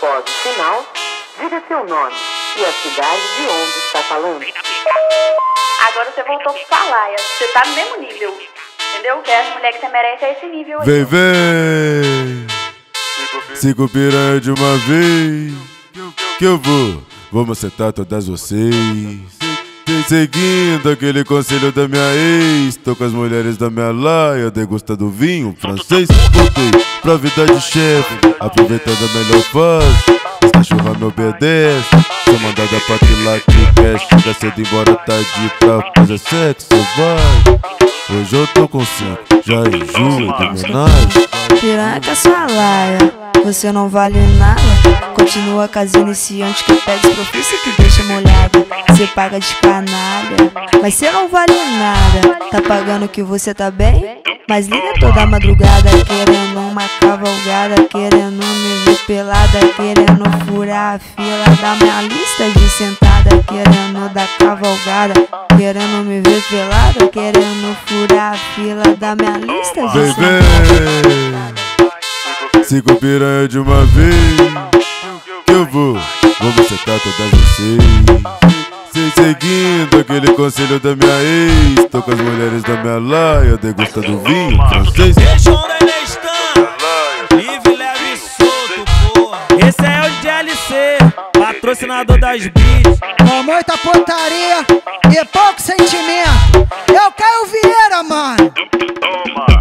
após o sinal, diga seu nome e a cidade de onde está falando. Agora você voltou pro Falaia. Você tá no mesmo nível. Entendeu? Que as mulheres que você merece é esse nível aí. Vem, vem! 5 piranha de uma vez, que eu vou macetar todas vocês. Seguindo aquele conselho da minha ex, tô com as mulheres da minha laia, degustando vinho francês. Voltei pra vida de chefe, aproveitando a melhor fase. As cachorras me obedecem, sou mandada pra quilar que quer. Chega cedo embora tarde pra fazer sexo selvagem. Hoje eu tô com 5, já enjoo de homenagem. Piranha que é sua laia, você não vale nada. Continua com as iniciantes que pega os profissa que deixa molhada. Você paga de canalha, mas você não vale nada. Tá pagando que você tá bem? Mas liga toda madrugada, querendo uma cavalgada, querendo me ver pelada, querendo furar a fila da minha lista de sentada, querendo dar cavalgada, querendo me ver pelada, querendo furar a fila da minha lista de sentada. 5 piranha de uma vez, que eu vou macetar todas vocês. Seguindo aquele conselho da minha ex, tô com as mulheres da minha laia, degustando vinho francês. Deixou da Nestan, livre, leve e solto, porra. Esse é o DLC, patrocinador das beats. Com muita putaria e pouco sentimento. Eu Caio Vieira, mano.